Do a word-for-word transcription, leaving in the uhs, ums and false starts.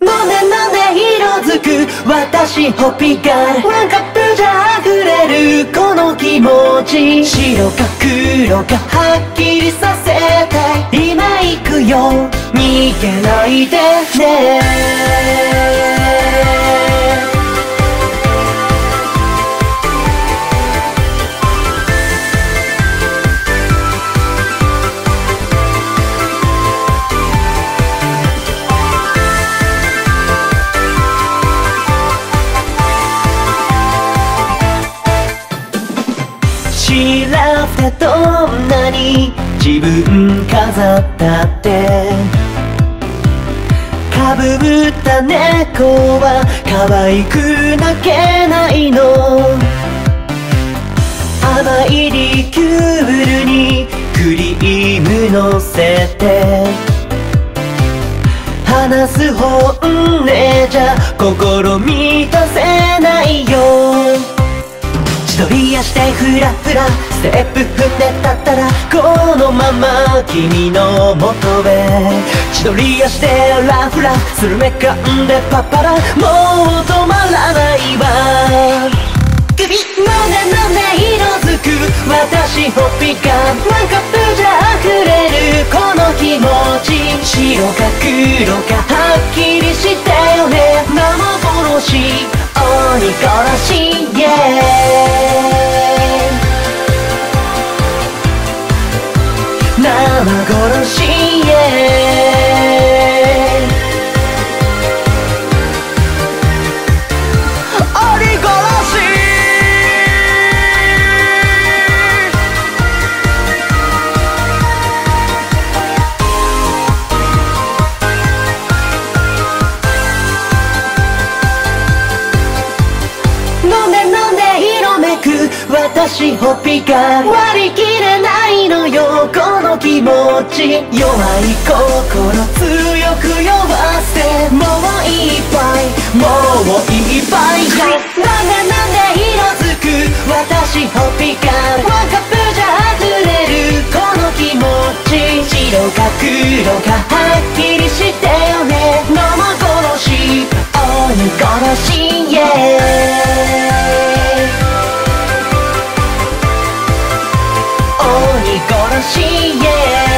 飲んで飲んで色づく私ホピカルワンカップじゃ溢れるこの気持ち白か黒かはっきりさせたい今行くよ逃げないでねシラフでどんなに自分飾ったってかぶった猫は可愛く泣けないの甘いリキュールにクリームのせて話す本音じゃ心満たせないよ千鳥足でフラフラステップ踏んで立ったらこのまま君の元へ千鳥足でラフラスルメ噛んでパパラもう止まらないわ首飲んで飲んで色づく私ホピカワンカップじゃ溢れるこの気持ち白か黒かはっきりしてよね生殺し鬼殺し、yeah生殺し、yeah鬼殺し飲んで飲んで色めく私ホピカ割り切れないのよこの気持ち弱い心強く酔わせもういっぱいもういっぱいよ飲んで飲んで色づく私ホピカワンカップじゃ溢れるこの気持ち白か黒かはっきりしてよね生殺し鬼殺し、yeah鬼殺し、yeah